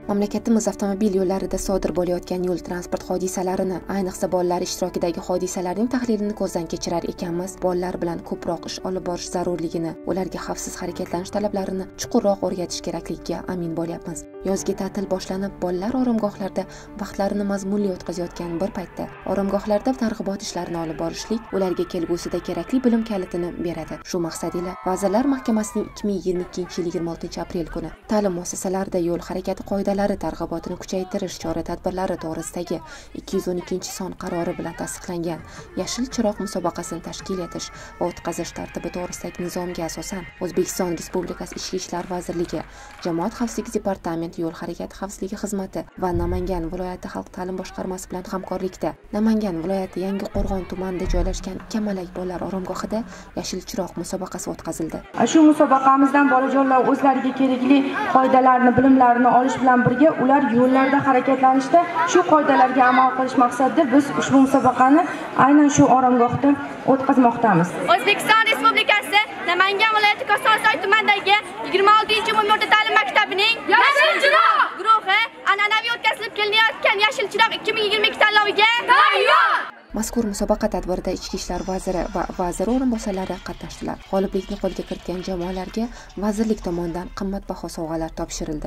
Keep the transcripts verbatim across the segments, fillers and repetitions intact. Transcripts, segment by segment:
Mamlakatimiz avtomobil yo'llarida sodir bo'layotgan yo'l transport hodisalarini, ayniqsa bolalar ishtirokidagi hodisalarning tahlilini ko'zdan kechirar ekanmiz. Bolalar bilan ko'proq ish olib borish zarurligini, ularga xavfsiz harakatlanish talablarini chuqurroq o'rgatish kerakligiga amin bo'lyapmiz. Yozgi ta'til boshlanib, bolalar oromgohlarda vaqtlarini mazmunli o'tkazayotgan bir paytda oromgohlarda targ'ibot ishlarini olib borishlik ularga kelgusida kerakli bilim kalitini beradi. Shu maqsad ila Vazirlar Mahkamasining ikki ming yigirma ikkinchi yil yigirma oltinchi aprel kuni ta'lim muassasalarida yo'l harakati qoidalari targ'ibotini kuchaytirish chora-tadbirlari to'g'risidagi ikki yuz o'n ikkinchi son qarori bilan tasdiqlangan Yashil chiroq musobaqasini tashkil etish va o'tkazish tartibi to'g'risidagi nizomga asosan O'zbekiston Respublikasi Ichki ishlar vazirligi, Jamoat xavfsizligi departamenti yo'l harakati xavfsizligi xizmati va Namangan viloyati xalq ta'lim boshqarmasi bilan hamkorlikda Namangan viloyati Yangiqo'rg'on tumanida joylashgan Kamalak bolalar oromgohida Yashil chiroq musobaqasi o'tkazildi. Shu musobaqamizdan bolajonlar o'zlariga kerakli qoidalarni, bilimlarini olish bilan birga ular yo'llarda harakatlanishda shu qoidalarga amal qilish maqsadida biz ushbu musobaqani aynan shu oromgohda o'tkazmoqdamiz. O'zbekiston Respublikasi Namangan viloyati Ko'ksaroy tumanidagi yigirma oltinchi umumiy o'rta ta'lim maktabining Yashil chiroq guruhi an'anaviy o'tkazilib kelinayotgan Yashil chiroq ikki ming yigirma ikki tanloviga tayyor. Mazkur musobaqa tadbirida Ichki ishlar vaziri va vazir o'rinbosarlari qatnashdilar. G'oliblikni qo'lga kiritgan jamoalarga vazirlik tomonidan qimmatbaho sovg'alar topshirildi.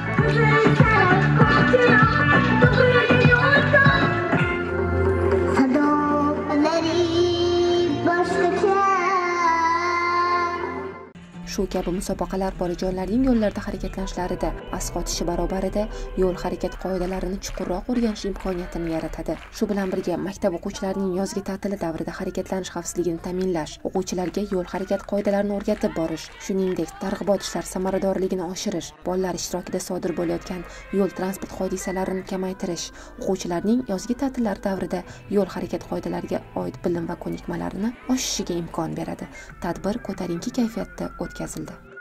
Shu kabi musobaqalar bolajonlarning yo'llarda harakatlanishlarida asqotishi barobarida yo'l harakati qoidalarini chuqurroq o'rganish imkoniyatini yaratadi. Shu bilan birga maktab o'quvchilarining yozgi ta'tili davrida harakatlanish xavfsizligini ta'minlash, o'quvchilarga yo'l harakati qoidalarini o'rgatib borish, shuningdek targ'ibot ishlari samaradorligini oshirish, bolalar ishtirokida sodir bo'layotgan yo'l transport hodisalarini kamaytirish, o'quvchilarning yozgi ta'tillari davrida yo'l harakati qoidalariga oid bilim va ko'nikmalarini oshishiga imkon beradi. Tadbir ko'tarinki kayfiyatda o'tkazildi.